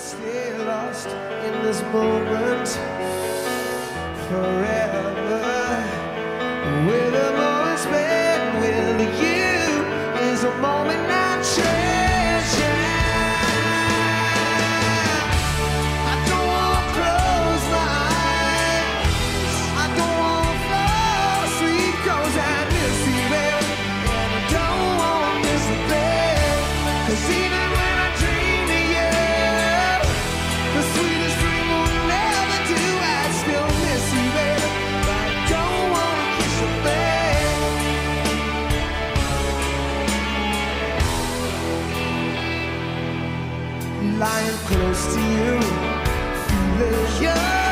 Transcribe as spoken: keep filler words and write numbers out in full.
stay lost in this moment forever. With a moment spent with you is a moment I treasure. I don't want to close my eyes, I don't want to fall asleep, 'cause I miss you, baby, and I don't want to miss a thing. 'Cause even when I dream of you, the sweetest dream will never do. I still miss you, baby, but I don't want to kiss a thing. Lying close to you, feeling young.